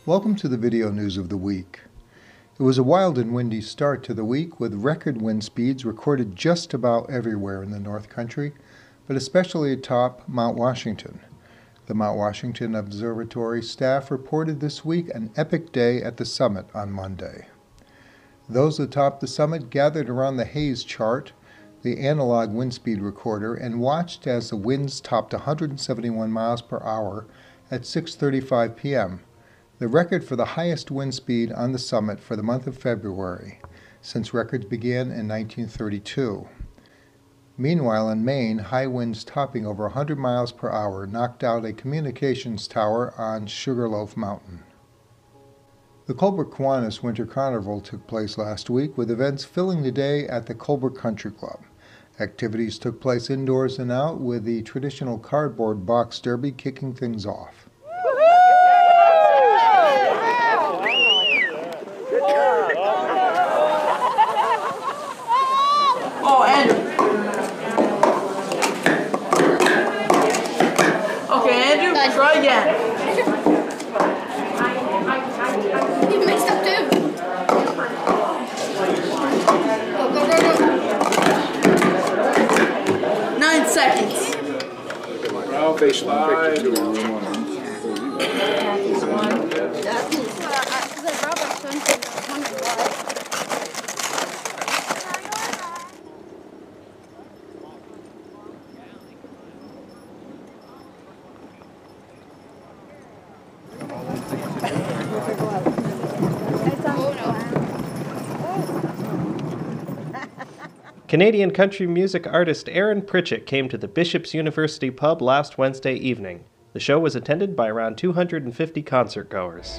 Welcome to the video news of the week. It was a wild and windy start to the week with record wind speeds recorded just about everywhere in the North Country, but especially atop Mount Washington. The Mount Washington Observatory staff reported this week an epic day at the summit on Monday. Those atop the summit gathered around the Haze chart, the analog wind speed recorder, and watched as the winds topped 171 miles per hour at 6:35 p.m., the record for the highest wind speed on the summit for the month of February, since records began in 1932. Meanwhile, in Maine, high winds topping over 100 miles per hour knocked out a communications tower on Sugarloaf Mountain. The Colebrook Kiwanis Winter Carnival took place last week, with events filling the day at the Colebrook Country Club. Activities took place indoors and out, with the traditional cardboard box derby kicking things off. Oh, Andrew. Okay, Andrew, try again. You mixed up too. Go. 9 seconds. Well, facial picture too. Canadian country music artist Pritchett came to the Bishop's University pub last Wednesday evening. The show was attended by around 250 concertgoers.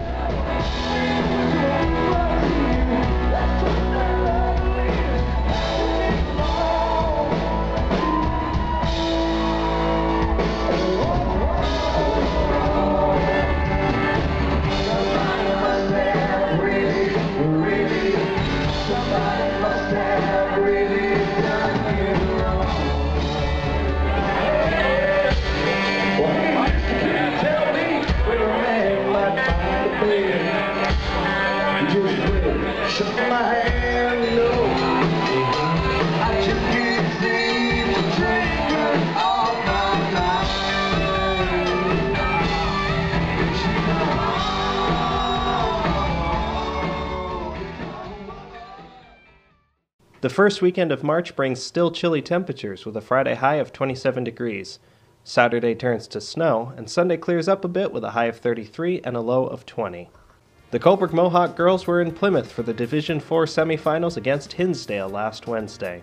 The first weekend of March brings still chilly temperatures with a Friday high of 27 degrees. Saturday turns to snow, and Sunday clears up a bit with a high of 33 and a low of 20. The Colebrook Mohawk Girls were in Plymouth for the Division IV semifinals against Hinsdale last Wednesday.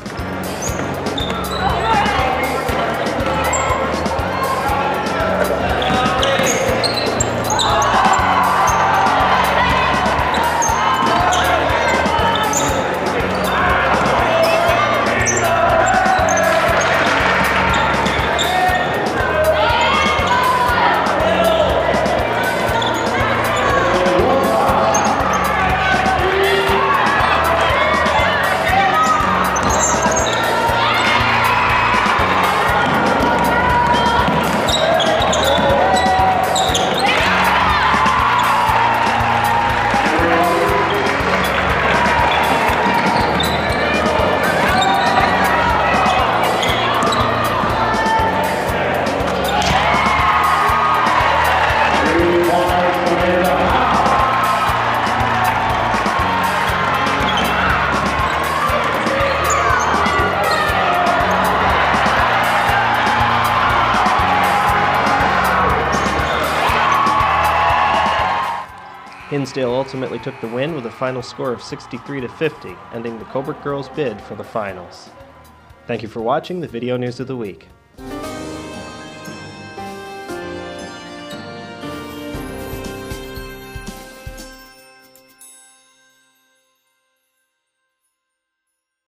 Hinsdale ultimately took the win with a final score of 63-50, ending the Colebrook Girls' bid for the finals. Thank you for watching the Video News of the Week.